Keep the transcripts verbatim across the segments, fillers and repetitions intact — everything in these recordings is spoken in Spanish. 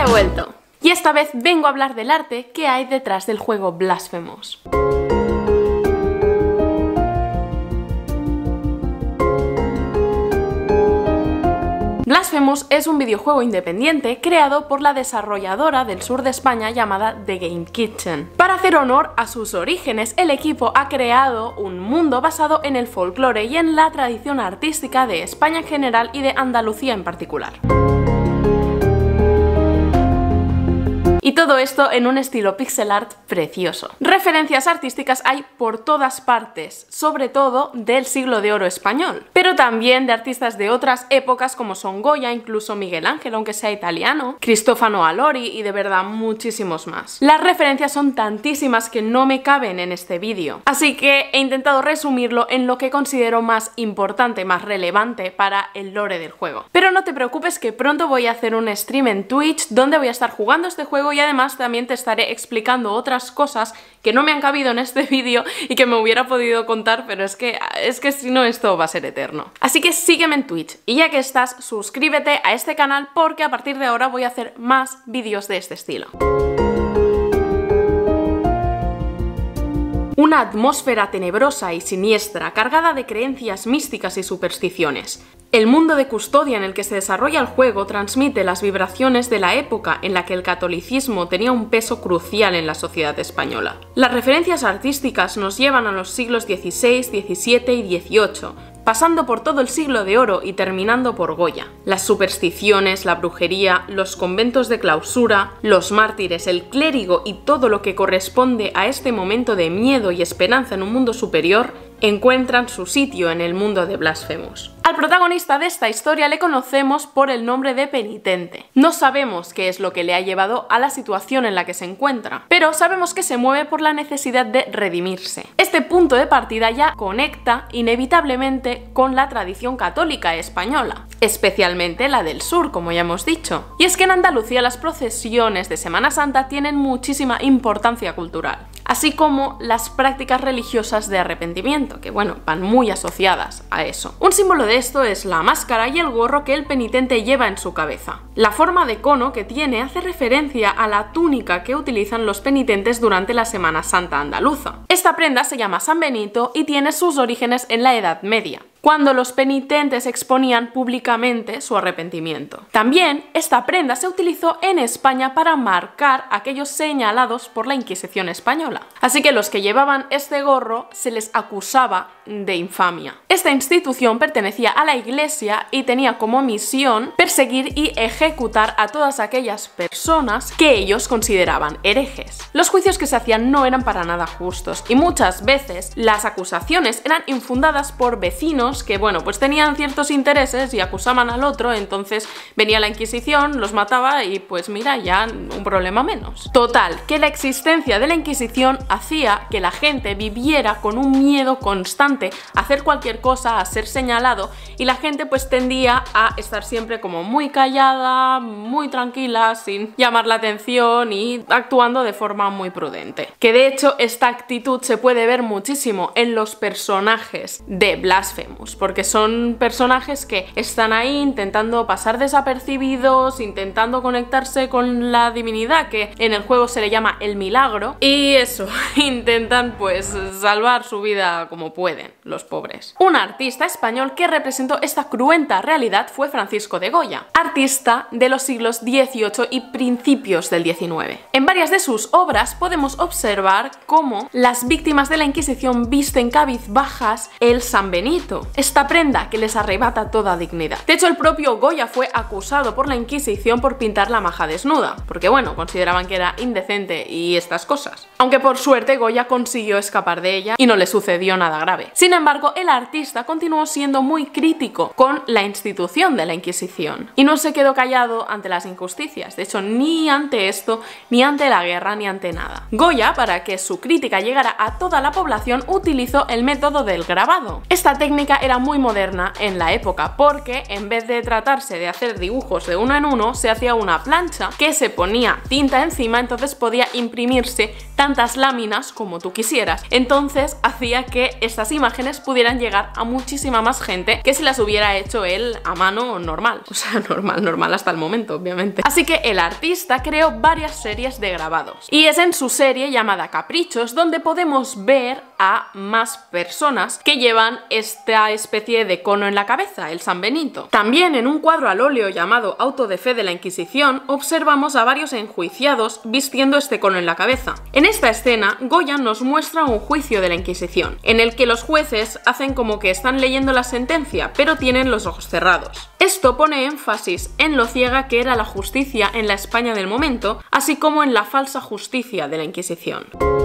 he vuelto. Y esta vez vengo a hablar del arte que hay detrás del juego Blasphemous. Blasphemous es un videojuego independiente creado por la desarrolladora del sur de España llamada The Game Kitchen. Para hacer honor a sus orígenes, el equipo ha creado un mundo basado en el folclore y en la tradición artística de España en general y de Andalucía en particular. Y todo esto en un estilo pixel art precioso. Referencias artísticas hay por todas partes, sobre todo del siglo de oro español, pero también de artistas de otras épocas como son Goya, incluso Miguel Ángel, aunque sea italiano, Cristofano Allori y de verdad muchísimos más. Las referencias son tantísimas que no me caben en este vídeo, así que he intentado resumirlo en lo que considero más importante, más relevante para el lore del juego. Pero no te preocupes que pronto voy a hacer un stream en Twitch donde voy a estar jugando este juego y además también te estaré explicando otras cosas que no me han cabido en este vídeo y que me hubiera podido contar, pero es que, es que si no esto va a ser eterno. Así que sígueme en Twitch y ya que estás, suscríbete a este canal porque a partir de ahora voy a hacer más vídeos de este estilo. Una atmósfera tenebrosa y siniestra, cargada de creencias místicas y supersticiones. El mundo de Custodia en el que se desarrolla el juego transmite las vibraciones de la época en la que el catolicismo tenía un peso crucial en la sociedad española. Las referencias artísticas nos llevan a los siglos dieciséis, diecisiete y dieciocho, pasando por todo el siglo de oro y terminando por Goya. Las supersticiones, la brujería, los conventos de clausura, los mártires, el clérigo y todo lo que corresponde a este momento de miedo y esperanza en un mundo superior encuentran su sitio en el mundo de Blasphemous. Al protagonista de esta historia le conocemos por el nombre de Penitente. No sabemos qué es lo que le ha llevado a la situación en la que se encuentra, pero sabemos que se mueve por la necesidad de redimirse. Este punto de partida ya conecta inevitablemente con la tradición católica española, especialmente la del sur, como ya hemos dicho. Y es que en Andalucía las procesiones de Semana Santa tienen muchísima importancia cultural, así como las prácticas religiosas de arrepentimiento, que bueno, van muy asociadas a eso. Un símbolo de esto es la máscara y el gorro que el penitente lleva en su cabeza. La forma de cono que tiene hace referencia a la túnica que utilizan los penitentes durante la Semana Santa andaluza. Esta prenda se llama San Benito y tiene sus orígenes en la Edad Media, cuando los penitentes exponían públicamente su arrepentimiento. También esta prenda se utilizó en España para marcar a aquellos señalados por la Inquisición española. Así que los que llevaban este gorro se les acusaba de infamia. Esta institución pertenecía a la Iglesia y tenía como misión perseguir y ejecutar a todas aquellas personas que ellos consideraban herejes. Los juicios que se hacían no eran para nada justos y muchas veces las acusaciones eran infundadas por vecinos que, bueno, pues tenían ciertos intereses y acusaban al otro, entonces venía la Inquisición, los mataba y pues mira, ya un problema menos. Total, que la existencia de la Inquisición hacía que la gente viviera con un miedo constante a hacer cualquier cosa, a ser señalado, y la gente pues tendía a estar siempre como muy callada, muy tranquila, sin llamar la atención y actuando de forma muy prudente. Que de hecho esta actitud se puede ver muchísimo en los personajes de Blasphemous, porque son personajes que están ahí intentando pasar desapercibidos, intentando conectarse con la divinidad, que en el juego se le llama el milagro, y eso, intentan pues salvar su vida como pueden, los pobres. Un artista español que representó esta cruenta realidad fue Francisco de Goya, artista de los siglos dieciocho y principios del diecinueve. En varias de sus obras podemos observar cómo las víctimas de la Inquisición visten cabizbajas el San Benito, esta prenda que les arrebata toda dignidad. De hecho, el propio Goya fue acusado por la Inquisición por pintar la maja desnuda, porque bueno, consideraban que era indecente y estas cosas. Aunque por suerte Goya consiguió escapar de ella y no le sucedió nada grave. Sin embargo, el artista continuó siendo muy crítico con la institución de la Inquisición y no se quedó callado ante las injusticias, de hecho ni ante esto, ni ante la guerra, ni ante nada. Goya, para que su crítica llegara a toda la población, utilizó el método del grabado. Esta técnica era muy moderna en la época porque en vez de tratarse de hacer dibujos de uno en uno, se hacía una plancha que se ponía tinta encima, entonces podía imprimirse tantas láminas como tú quisieras. Entonces hacía que estas imágenes pudieran llegar a muchísima más gente que si las hubiera hecho él a mano normal. O sea, normal, normal hasta el momento, obviamente. Así que el artista creó varias series de grabados. Y es en su serie llamada Caprichos donde podemos ver a más personas que llevan esta especie de cono en la cabeza, el San Benito. También en un cuadro al óleo llamado Auto de Fe de la Inquisición observamos a varios enjuiciados vistiendo este cono en la cabeza. En esta escena, Goya nos muestra un juicio de la Inquisición, en el que los jueces hacen como que están leyendo la sentencia, pero tienen los ojos cerrados. Esto pone énfasis en lo ciega que era la justicia en la España del momento, así como en la falsa justicia de la Inquisición.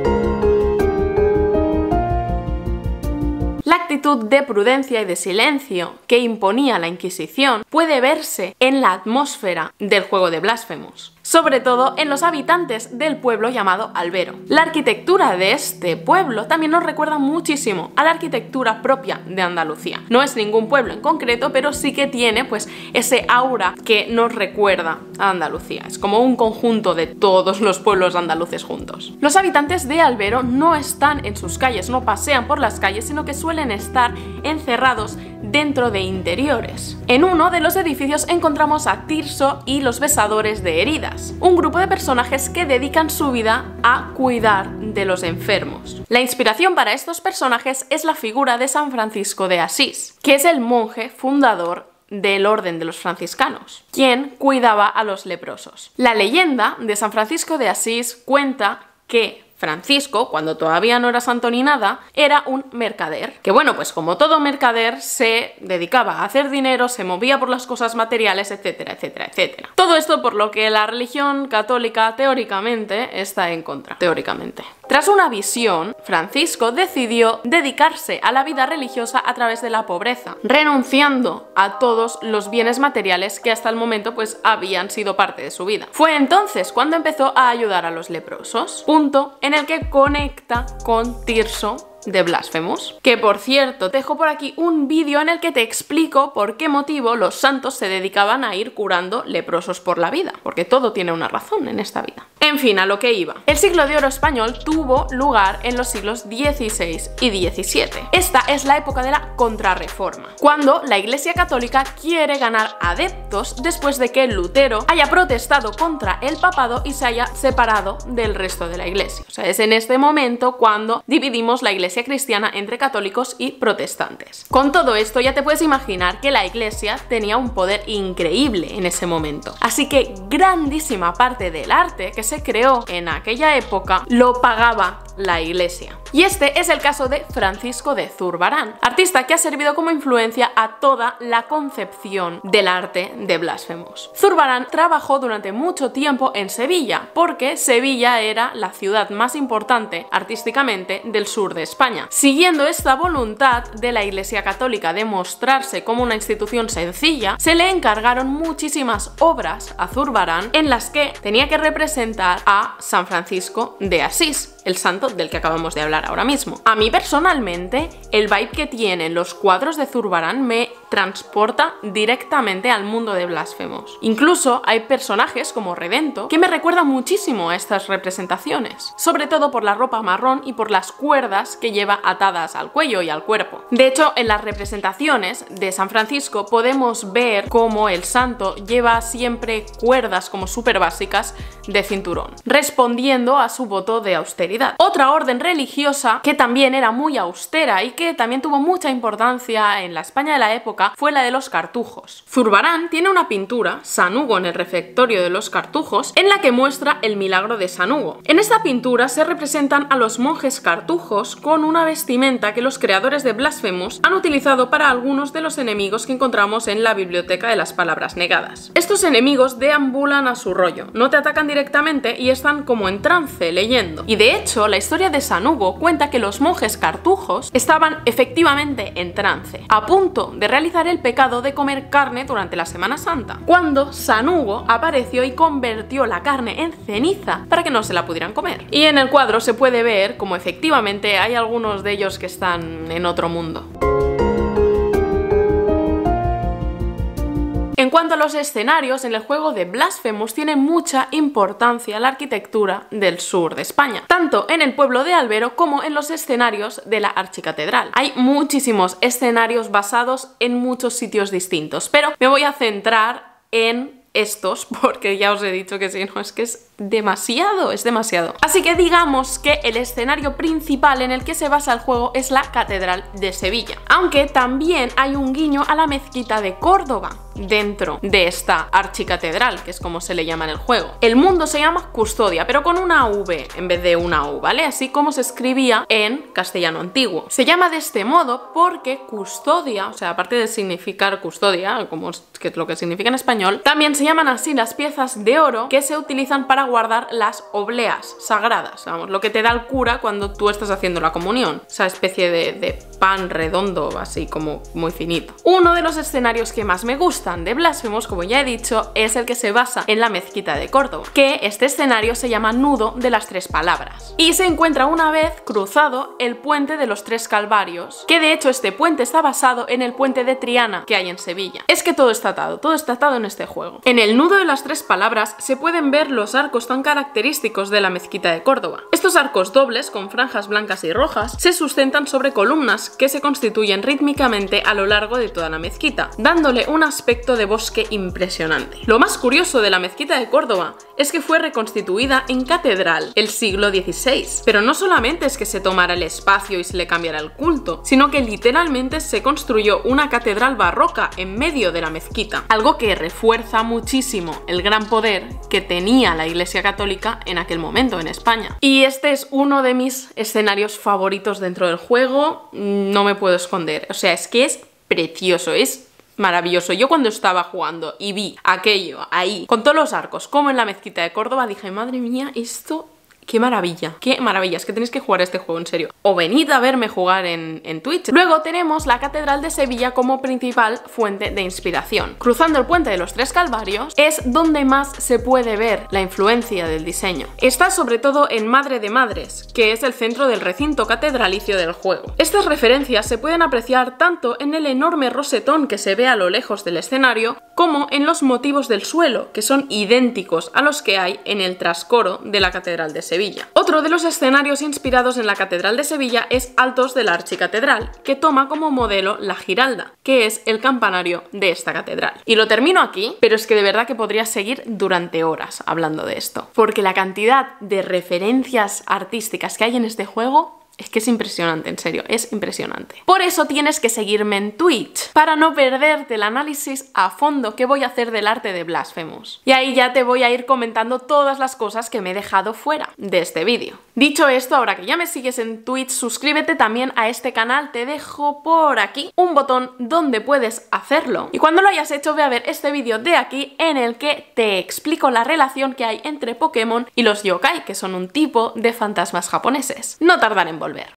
La actitud de prudencia y de silencio que imponía la Inquisición puede verse en la atmósfera del juego de Blasphemous, sobre todo en los habitantes del pueblo llamado Albero. La arquitectura de este pueblo también nos recuerda muchísimo a la arquitectura propia de Andalucía. No es ningún pueblo en concreto, pero sí que tiene pues ese aura que nos recuerda a Andalucía. Es como un conjunto de todos los pueblos andaluces juntos. Los habitantes de Albero no están en sus calles, no pasean por las calles, sino que suelen estar encerrados dentro de interiores. En uno de los edificios encontramos a Tirso y los besadores de heridas, un grupo de personajes que dedican su vida a cuidar de los enfermos. La inspiración para estos personajes es la figura de San Francisco de Asís, que es el monje fundador del orden de los franciscanos, quien cuidaba a los leprosos. La leyenda de San Francisco de Asís cuenta que Francisco, cuando todavía no era santo ni nada, era un mercader, que bueno, pues como todo mercader se dedicaba a hacer dinero, se movía por las cosas materiales, etcétera, etcétera, etcétera. Todo esto por lo que la religión católica teóricamente está en contra, teóricamente. Tras una visión, Francisco decidió dedicarse a la vida religiosa a través de la pobreza, renunciando a todos los bienes materiales que hasta el momento pues habían sido parte de su vida. Fue entonces cuando empezó a ayudar a los leprosos, punto en el que conecta con Tirso de Blasphemous, que por cierto te dejo por aquí un vídeo en el que te explico por qué motivo los santos se dedicaban a ir curando leprosos por la vida, porque todo tiene una razón en esta vida. En fin, a lo que iba. El siglo de oro español tuvo lugar en los siglos dieciséis y diecisiete. Esta es la época de la Contrarreforma, cuando la Iglesia Católica quiere ganar adeptos después de que Lutero haya protestado contra el papado y se haya separado del resto de la Iglesia. O sea, es en este momento cuando dividimos la Iglesia cristiana entre católicos y protestantes. Con todo esto ya te puedes imaginar que la Iglesia tenía un poder increíble en ese momento. Así que grandísima parte del arte que se creó en aquella época lo pagaba la Iglesia. Y este es el caso de Francisco de Zurbarán, artista que ha servido como influencia a toda la concepción del arte de Blasphemous. Zurbarán trabajó durante mucho tiempo en Sevilla, porque Sevilla era la ciudad más importante artísticamente del sur de España. Siguiendo esta voluntad de la Iglesia Católica de mostrarse como una institución sencilla, se le encargaron muchísimas obras a Zurbarán en las que tenía que representar a San Francisco de Asís, el santo del que acabamos de hablar ahora mismo. A mí personalmente, el vibe que tienen los cuadros de Zurbarán me transporta directamente al mundo de Blasphemous. Incluso hay personajes como Redento que me recuerdan muchísimo a estas representaciones, sobre todo por la ropa marrón y por las cuerdas que lleva atadas al cuello y al cuerpo. De hecho, en las representaciones de San Francisco podemos ver cómo el santo lleva siempre cuerdas como súper básicas de cinturón, respondiendo a su voto de austeridad. Otra orden religiosa que también era muy austera y que también tuvo mucha importancia en la España de la época fue la de los cartujos. Zurbarán tiene una pintura, San Hugo en el refectorio de los cartujos, en la que muestra el milagro de San Hugo. En esta pintura se representan a los monjes cartujos con una vestimenta que los creadores de Blasphemous han utilizado para algunos de los enemigos que encontramos en la biblioteca de las palabras negadas. Estos enemigos deambulan a su rollo, no te atacan directamente y están como en trance leyendo. Y de hecho, la historia de San Hugo cuenta que los monjes cartujos estaban efectivamente en trance, a punto de realizar el pecado de comer carne durante la Semana Santa, cuando San Hugo apareció y convirtió la carne en ceniza para que no se la pudieran comer. Y en el cuadro se puede ver como efectivamente hay algunos de ellos que están en otro mundo. En cuanto a los escenarios, en el juego de Blasphemous tiene mucha importancia la arquitectura del sur de España, tanto en el pueblo de Albero como en los escenarios de la Archicatedral. Hay muchísimos escenarios basados en muchos sitios distintos, pero me voy a centrar en estos porque ya os he dicho que si no es que es demasiado, es demasiado. Así que digamos que el escenario principal en el que se basa el juego es la Catedral de Sevilla, aunque también hay un guiño a la mezquita de Córdoba dentro de esta archicatedral, que es como se le llama en el juego. El mundo se llama Custodia, pero con una V en vez de una U, ¿vale? Así como se escribía en castellano antiguo. Se llama de este modo porque custodia, o sea, aparte de significar custodia, como es que es lo que significa en español, también se llaman así las piezas de oro que se utilizan para guardar las obleas sagradas, vamos, lo que te da el cura cuando tú estás haciendo la comunión, esa especie de, de pan redondo, así como muy finito. Uno de los escenarios que más me gustan de Blasphemous, como ya he dicho, es el que se basa en la mezquita de Córdoba, que este escenario se llama Nudo de las Tres Palabras, y se encuentra una vez cruzado el puente de los Tres Calvarios, que de hecho este puente está basado en el puente de Triana que hay en Sevilla. Es que todo está atado, todo está atado en este juego. En el Nudo de las Tres Palabras se pueden ver los arcos tan característicos de la mezquita de Córdoba. Estos arcos dobles con franjas blancas y rojas se sustentan sobre columnas que se constituyen rítmicamente a lo largo de toda la mezquita, dándole un aspecto de bosque impresionante. Lo más curioso de la mezquita de Córdoba es que fue reconstituida en catedral el siglo dieciséis, pero no solamente es que se tomara el espacio y se le cambiara el culto, sino que literalmente se construyó una catedral barroca en medio de la mezquita, algo que refuerza muchísimo el gran poder que tenía la Iglesia Católica en aquel momento en España. Y este es uno de mis escenarios favoritos dentro del juego, no me puedo esconder, o sea, es que es precioso, es maravilloso. Yo cuando estaba jugando y vi aquello ahí, con todos los arcos, como en la mezquita de Córdoba, dije, madre mía, esto... ¡Qué maravilla! ¡Qué maravilla! Es que tenéis que jugar este juego, en serio. O venid a verme jugar en, en Twitch. Luego tenemos la Catedral de Sevilla como principal fuente de inspiración. Cruzando el puente de los Tres Calvarios es donde más se puede ver la influencia del diseño. Está sobre todo en Madre de Madres, que es el centro del recinto catedralicio del juego. Estas referencias se pueden apreciar tanto en el enorme rosetón que se ve a lo lejos del escenario, como en los motivos del suelo, que son idénticos a los que hay en el trascoro de la Catedral de Sevilla. Otro de los escenarios inspirados en la Catedral de Sevilla es Altos de la Archicatedral, que toma como modelo la Giralda, que es el campanario de esta catedral. Y lo termino aquí, pero es que de verdad que podría seguir durante horas hablando de esto, porque la cantidad de referencias artísticas que hay en este juego es que es impresionante, en serio, es impresionante. Por eso tienes que seguirme en Twitch, para no perderte el análisis a fondo que voy a hacer del arte de Blasphemous. Y ahí ya te voy a ir comentando todas las cosas que me he dejado fuera de este vídeo. Dicho esto, ahora que ya me sigues en Twitch, suscríbete también a este canal, te dejo por aquí un botón donde puedes hacerlo. Y cuando lo hayas hecho, ve a ver este vídeo de aquí en el que te explico la relación que hay entre Pokémon y los yokai, que son un tipo de fantasmas japoneses. No tardaré en volver.